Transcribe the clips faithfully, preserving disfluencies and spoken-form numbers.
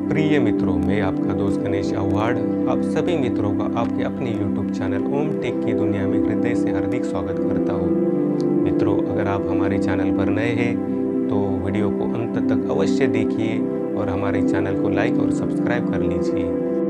प्रिय मित्रों, मैं आपका दोस्त गणेश आव्हाड आप सभी मित्रों का आपके अपने यूट्यूब चैनल ओम टेक की दुनिया में हृदय से हार्दिक स्वागत करता हूँ। मित्रों, अगर आप हमारे चैनल पर नए हैं तो वीडियो को अंत तक अवश्य देखिए और हमारे चैनल को लाइक और सब्सक्राइब कर लीजिए।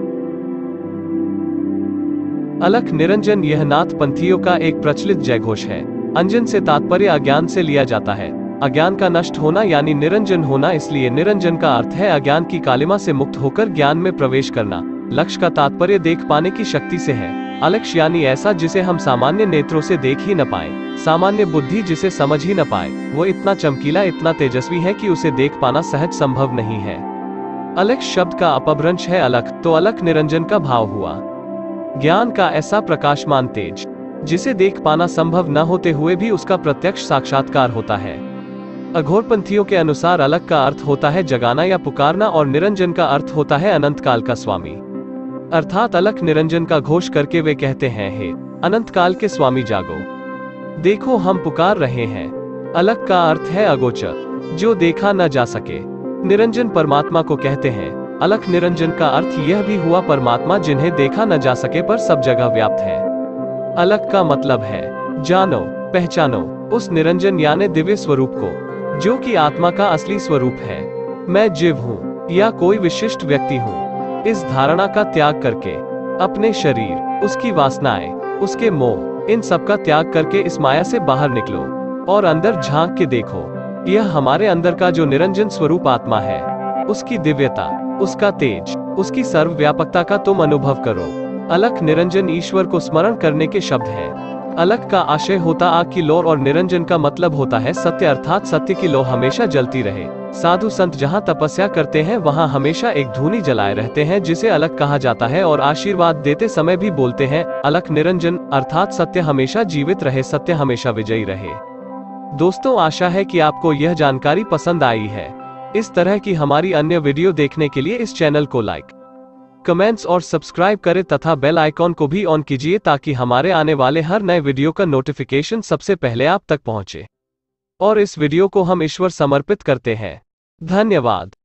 अलख निरंजन यह नाथ पंथियों का एक प्रचलित जयघोष है। अंजन से तात्पर्य अज्ञान से लिया जाता है। अज्ञान का नष्ट होना यानी निरंजन होना, इसलिए निरंजन का अर्थ है अज्ञान की कालिमा से मुक्त होकर ज्ञान में प्रवेश करना। लक्ष्य का तात्पर्य देख पाने की शक्ति से है। अलक्ष यानी ऐसा जिसे हम सामान्य नेत्रों से देख ही न पाए, सामान्य बुद्धि जिसे समझ ही न पाए। वो इतना चमकीला, इतना तेजस्वी है कि उसे देख पाना सहज संभव नहीं है। अलक्ष शब्द का अपभ्रंश है अलख, तो अलख निरंजन का भाव हुआ। ज्ञान का ऐसा प्रकाशमान तेज जिसे देख पाना संभव न होते हुए भी उसका प्रत्यक्ष साक्षात्कार होता है। अघोरपंथियों के अनुसार अलख का अर्थ होता है जगाना या पुकारना और निरंजन का अर्थ होता है अनंत काल का स्वामी। अर्थात अलख निरंजन का घोष करके वे कहते हैं, हे अनंत काल के स्वामी जागो, देखो हम पुकार रहे हैं। अलख का अर्थ है अगोचर, जो देखा न जा सके। निरंजन परमात्मा को कहते हैं। अलख निरंजन का अर्थ यह भी हुआ परमात्मा जिन्हें देखा न जा सके पर सब जगह व्याप्त है। अलख का मतलब है जानो, पहचानो उस निरंजन यानी दिव्य स्वरूप को, जो कि आत्मा का असली स्वरूप है। मैं जीव हूँ या कोई विशिष्ट व्यक्ति हूँ, इस धारणा का त्याग करके अपने शरीर, उसकी वासनाएं, उसके मोह, इन सब का त्याग करके इस माया से बाहर निकलो और अंदर झांक के देखो। यह हमारे अंदर का जो निरंजन स्वरूप आत्मा है, उसकी दिव्यता, उसका तेज, उसकी सर्वव्यापकता का तुम अनुभव करो। अलख निरंजन ईश्वर को स्मरण करने के शब्द हैं। अलख का आशय होता आग की लौ और निरंजन का मतलब होता है सत्य, अर्थात सत्य की लौ हमेशा जलती रहे। साधु संत जहाँ तपस्या करते हैं वहाँ हमेशा एक धूनी जलाए रहते हैं जिसे अलख कहा जाता है, और आशीर्वाद देते समय भी बोलते हैं अलख निरंजन, अर्थात सत्य हमेशा जीवित रहे, सत्य हमेशा विजयी रहे। दोस्तों, आशा है कि आपको यह जानकारी पसंद आई है। इस तरह की हमारी अन्य वीडियो देखने के लिए इस चैनल को लाइक, कमेंट्स और सब्सक्राइब करें तथा बेल आइकॉन को भी ऑन कीजिए ताकि हमारे आने वाले हर नए वीडियो का नोटिफिकेशन सबसे पहले आप तक पहुंचे। और इस वीडियो को हम ईश्वर समर्पित करते हैं। धन्यवाद।